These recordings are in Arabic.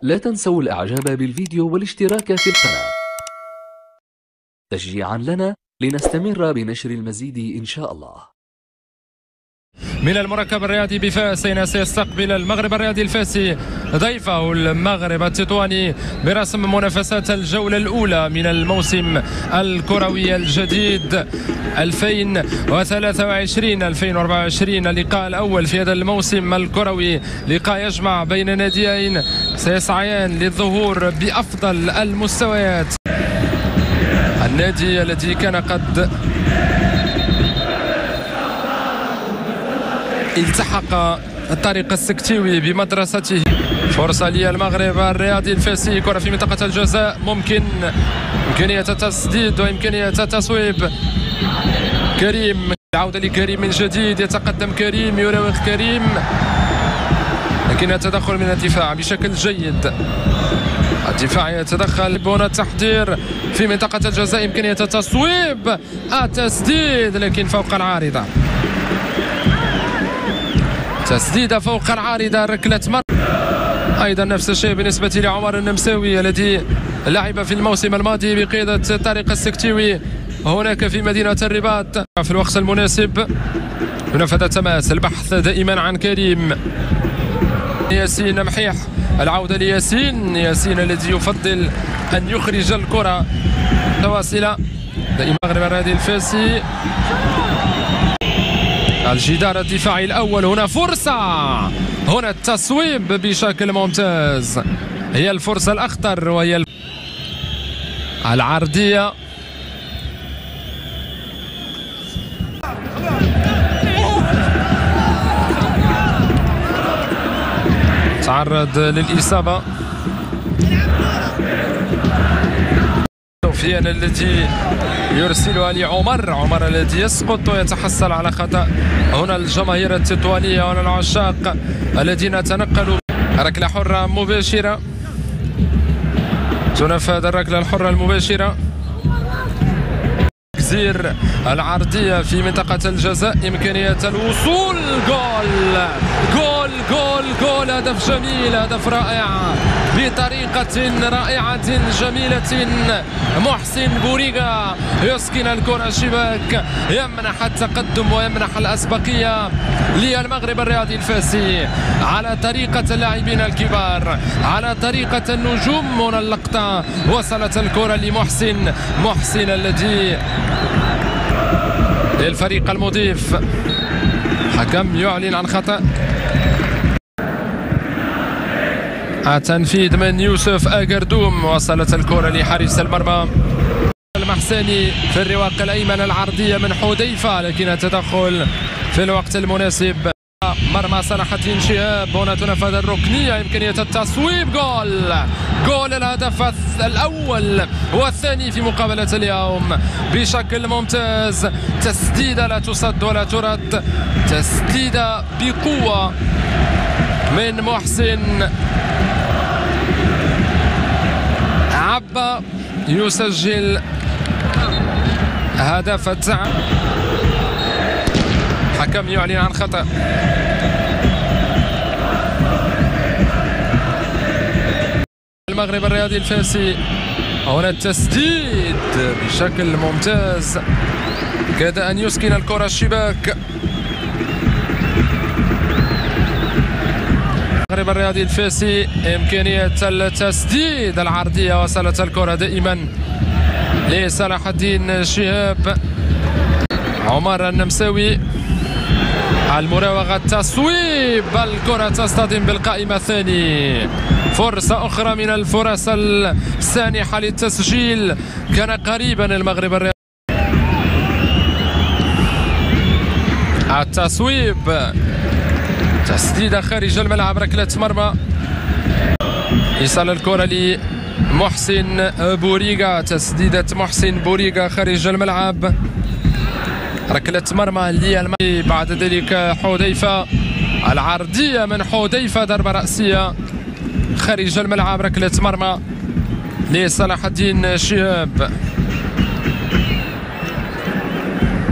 لا تنسوا الإعجاب بالفيديو والاشتراك في القناة تشجيعا لنا لنستمر بنشر المزيد إن شاء الله. من المركب الرياضي بفاس سيستقبل المغرب الرياضي الفاسي ضيفه المغرب التطواني برسم منافسات الجولة الأولى من الموسم الكروي الجديد 2023-2024، اللقاء الأول في هذا الموسم الكروي، لقاء يجمع بين ناديين سيسعيان للظهور بأفضل المستويات. النادي الذي كان قد التحق الطريق السكتيوي بمدرسته. فرصة للمغرب الرياضي الفاسي، كرة في منطقة الجزاء، إمكانية التسديد وإمكانية التصويب. كريم، العودة لكريم من جديد، يتقدم كريم، يراوغ كريم، لكن التدخل من الدفاع بشكل جيد. الدفاع يتدخل، هنا التحضير في منطقة الجزاء، إمكانية التصويب، التسديد لكن فوق العارضة. تسديدة فوق العارضة، ركلة مرمى. أيضا نفس الشيء بالنسبة لعمر النمساوي الذي لعب في الموسم الماضي بقيادة طارق السكتيوي هناك في مدينة الرباط. في الوقت المناسب ينفذ التماس، البحث دائما عن كريم. ياسين محيح، العودة لياسين، ياسين الذي يفضل أن يخرج الكرة متواصلة. دائما المغرب الرياضي الفاسي، الجدار الدفاعي الأول. هنا فرصة، هنا التصويب بشكل ممتاز، هي الفرصة الأخطر وهي العرضية. تعرض للإصابة سفيان الذي يرسلها لعمر الذي يسقط ويتحصل على خطأ. هنا الجماهير التطوانية، هنا العشاق الذين تنقلوا. ركلة حرة مباشرة، تنفذ الركلة الحرة المباشرة. تكزير العرضية في منطقة الجزاء، إمكانية الوصول. جول جول جول جول، هدف جميل، هدف رائع بطريقة رائعة جميلة. محسن بوريغا يسكن الكرة الشباك، يمنح التقدم ويمنح الأسبقية للمغرب الرياضي الفاسي على طريقة اللاعبين الكبار، على طريقة النجوم. من اللقطة وصلت الكرة محسن الذي للفريق المضيف. حكم يعلن عن خطأ. التنفيذ من يوسف أجردوم، وصلت الكرة لحارس المرمى المحساني في الرواق الأيمن. العرضية من حذيفة، لكن التدخل في الوقت المناسب. مرمى صلاح الدين شهاب، هنا تنفذ الركنية، إمكانية التصويب. جول الهدف الأول والثاني في مقابلة اليوم بشكل ممتاز. تسديدة لا تصد ولا ترد، تسديدة بقوة من محسن. عبا يسجل هدف التعادل. حكم يعلن عن خطأ. المغرب الرياضي الفاسي، هنا التسديد بشكل ممتاز، كاد أن يسكن الكرة الشباك. المغرب الرياضي الفاسي، إمكانية التسديد، العرضية، وصلت الكرة دائما لصلاح الدين شهاب. عمر النمساوي، المراوغة، التصويب، الكرة تصطدم بالقائمة الثاني. فرصة أخرى من الفرص السانحة للتسجيل، كان قريبا المغرب الرياضي. التصويب، تسديدة خارج الملعب، ركلة مرمى. إيصال الكرة لمحسن بوريغا، تسديدة محسن بوريغا خارج الملعب، ركلة مرمى للمغرب. بعد ذلك حذيفة، العرضية من حذيفة، ضربة رأسية خارج الملعب، ركلة مرمى لصلاح الدين شهاب.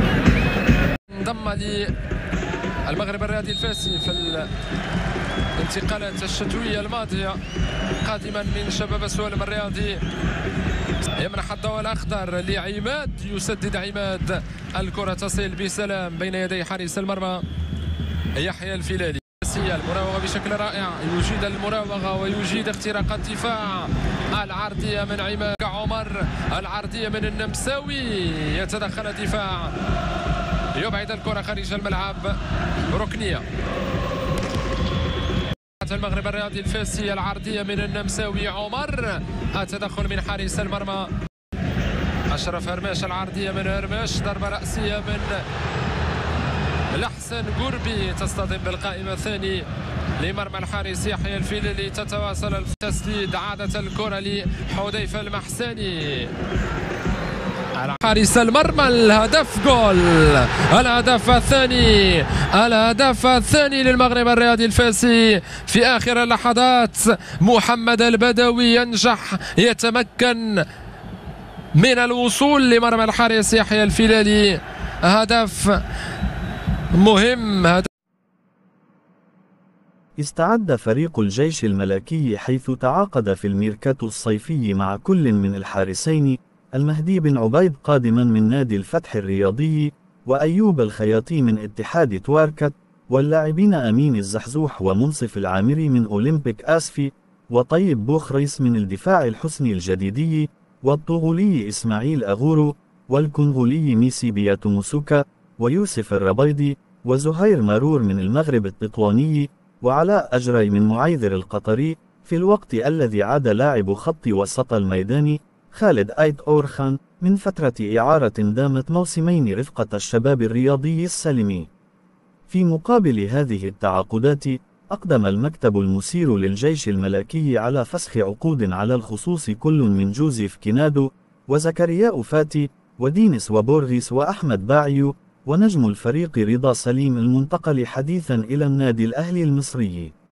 انضم المغرب الرياضي الفاسي في الانتقالات الشتوية الماضية قادما من شباب سوالم الرياضي، يمنح الضوء الأخضر لعماد، يسدد عماد، الكرة تصل بسلام بين يدي حارس المرمى يحيى الفيلالي. المراوغة بشكل رائع، يجيد المراوغة ويجيد اختراق الدفاع. العرضية من عماد عمر، العرضية من النمساوي، يتدخل الدفاع، يبعد الكرة خارج الملعب، ركنية. المغرب الرياضي الفاسي، العرضية من النمساوي عمر، التدخل من حارس المرمى أشرف هرماش، العرضية من هرماش، ضربة رأسية من الحسن قربي، تصطدم بالقائمة الثاني لمرمى الحارس يحيى الفيلالي. تتواصل التسديد، عادت الكرة لحذيفة المحساني، حارس المرمى، الهدف جول، الهدف الثاني، الهدف الثاني للمغرب الرياضي الفاسي في آخر اللحظات. محمد البدوي ينجح، يتمكن من الوصول لمرمى الحارس يحيى الفيلالي. هدف مهم. استعد فريق الجيش الملكي حيث تعاقد في الميركاتو الصيفي مع كل من الحارسين المهدي بن عبيد قادما من نادي الفتح الرياضي، وأيوب الخياطي من اتحاد تواركت، واللاعبين أمين الزحزوح ومنصف العامري من أولمبيك آسفي، وطيب بوخريس من الدفاع الحسني الجديدي، والطغولي إسماعيل أغورو، والكونغولي ميسي بياتوموسوكا، ويوسف الربيضي، وزهير مارور من المغرب التطواني، وعلاء أجري من معيذر القطري. في الوقت الذي عاد لاعب خط وسط الميدان خالد أيت أورخان من فترة إعارة دامت موسمين رفقة الشباب الرياضي السلمي. في مقابل هذه التعاقدات أقدم المكتب المسير للجيش الملكي على فسخ عقود على الخصوص كل من جوزيف كينادو وزكريا فاتي ودينيس وبورغيس وأحمد باعيو، ونجم الفريق رضا سليم المنتقل حديثا إلى النادي الأهلي المصري.